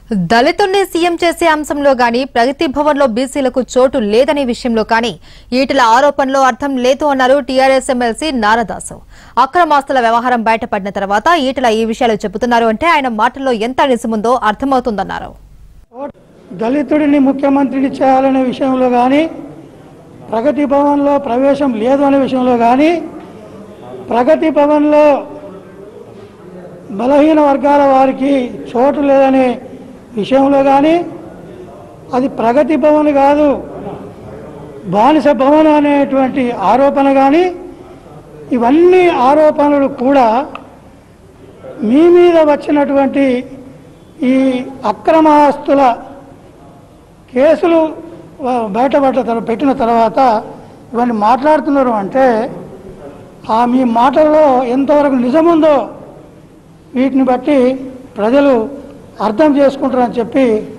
దళితుల్ని సీఎం చేసే అంశంలో గాని ప్రగతి భవన్ లో బీసీలకు చోటు లేదనే విషయంలో కానీ ఈటల ఆరోపణలో అర్థం లేదు అన్నారు టీఆర్ఎస్ ఎమ్మెల్సీ నారదాసు. అక్రమాస్తుల వ్యవహారం బయటపడిన తర్వాత ఈటల ఈ విషయాలు చెబుతున్నారు అంటే ఆయన మాటల్లో ఎంత నిజముందో అర్థమవుతుందన్నారు. దళితుడిని ముఖ్యమంత్రిని చేయాలనే విషయంలో కానీ ప్రగతి భవన్లో ప్రవేశం లేదు అనే విషయంలో కానీ ప్రగతి భవన్లో బలహీన వర్గాల వారికి చోటు లేదనే విషయంలో కానీ అది ప్రగతి భవన్ కాదు బానిస భవన్ అనేటువంటి ఆరోపణ కానీ ఇవన్నీ ఆరోపణలు కూడా మీ మీద వచ్చినటువంటి ఈ అక్రమ ఆస్తుల కేసులు పెట్టిన తర్వాత ఇవన్నీ మాట్లాడుతున్నారు అంటే మీ మాటల్లో ఎంతవరకు నిజముందో వీటిని బట్టి ప్రజలు అర్థం చేసుకుంటారని చెప్పి